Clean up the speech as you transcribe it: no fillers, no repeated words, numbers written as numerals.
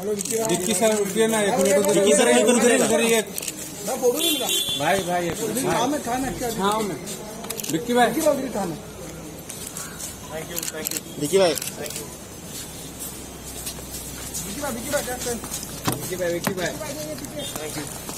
Vicky sir उठिए ना, एक मिनट। विक्की सर भाई भाई विक्की भाई, थैंक यू विक्की भाई, विक्की भाई, थैंक यू।